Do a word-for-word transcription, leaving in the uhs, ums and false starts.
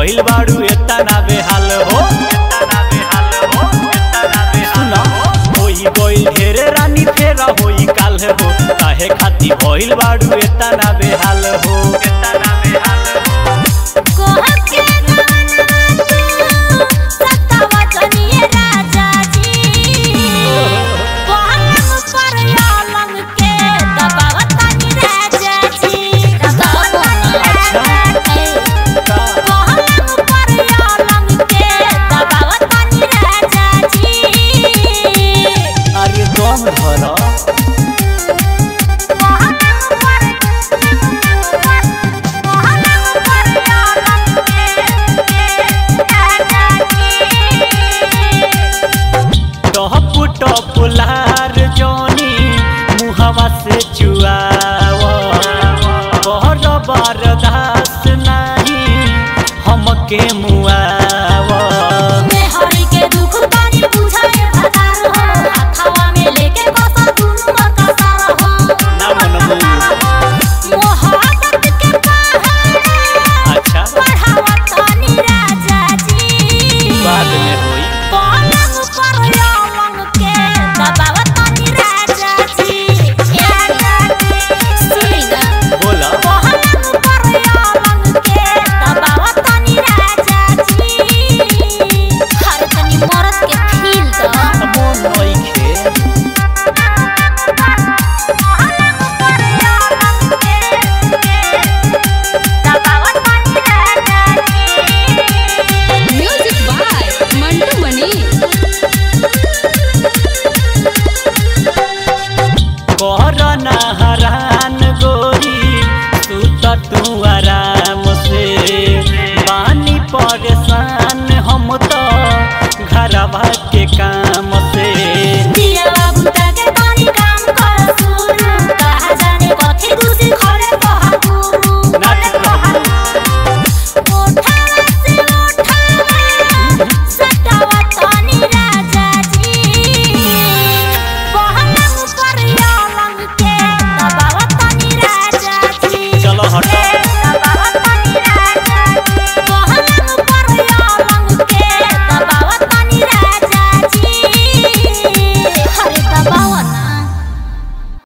भइल बाड़ू एतना बेहाल हो एतना बेहाल हो एतना बेहाल हो होई गइल ढेरे रानी फेरा होई काल हो काहे खाती भइल बाड़ू एतना बेहाल हो एतना बेहाल हो कोहक के सतावतनिए राजा जी पलंग पर यालंग के दबावतनी राजा जी दबावतनी राजा जी पलंग पर यालंग के दबावतनी राजा जी अरे दम धर टपुलार जोनी मुहवा से चुआवा बहर बरदास नहीं हमके मुआवा मैं हरि के दुख बानी बुझाए भतार हो हाथवा में लेके बसा दुनु मकसार हो ना मनबू मोहब्बत के पहाड़ अच्छा बढ़ावतनी राजा जी बाद में होई पलंग पर यालंग के दबावतनी राजा जी सुनी ना बोला पलंग पर यालंग के दबावतनी राजा जी हर तनी मरद के फील द मन नइखे म्यूजिक बाय मंटू मनी। करना हरान गोरी तू तो तू आराम